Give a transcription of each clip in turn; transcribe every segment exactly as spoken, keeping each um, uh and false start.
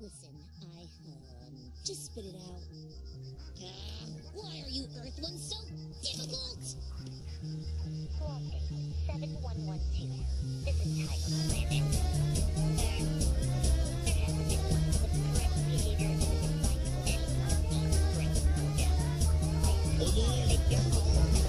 Listen, I, um, just spit it out. Uh, why are you Earth ones so difficult? Coordinate seven one one two. This is Tiger Planet. There hasn't been one with correct behavior that has been finding any of these brain cells. Oh, yeah.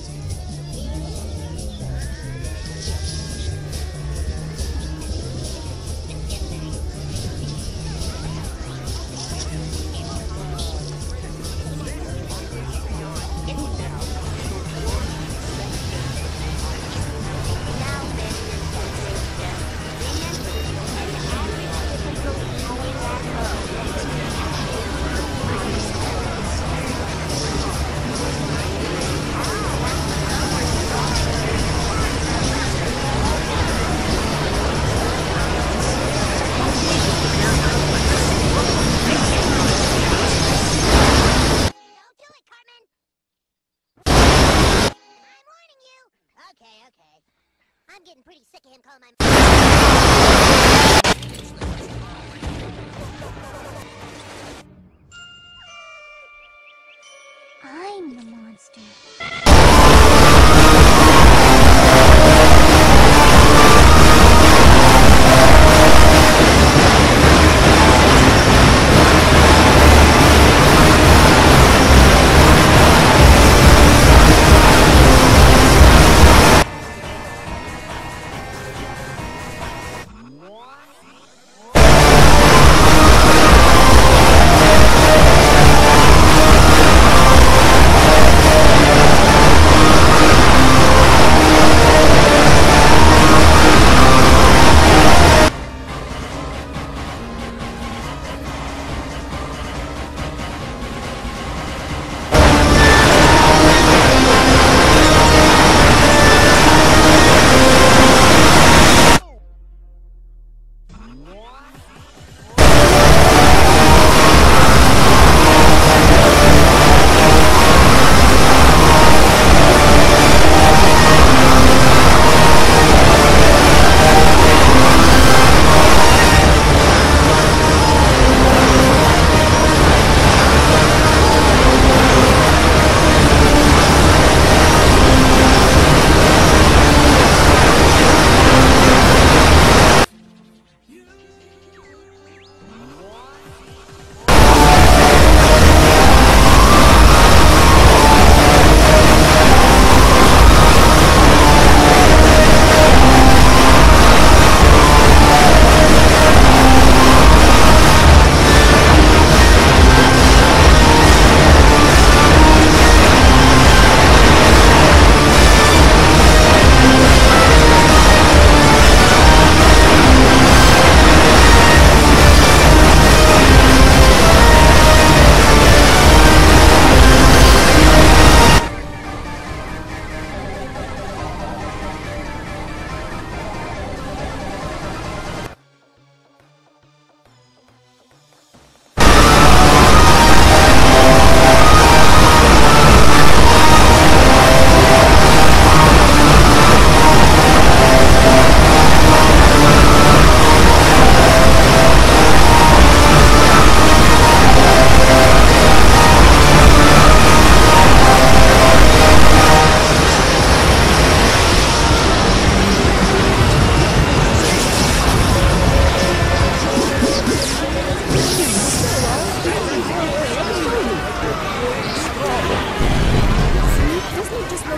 I'm getting pretty sick of him calling my... I'm the monster.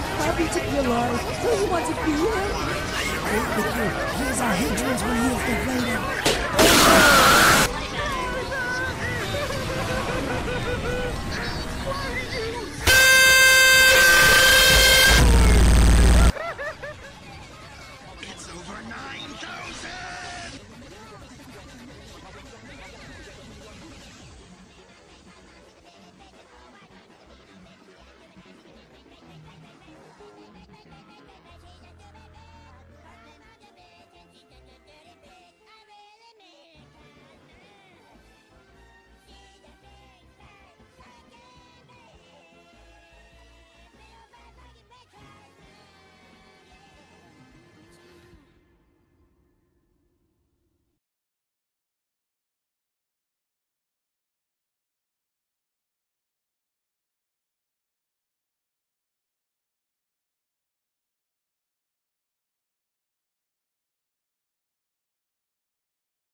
Here's our hindrance when he is the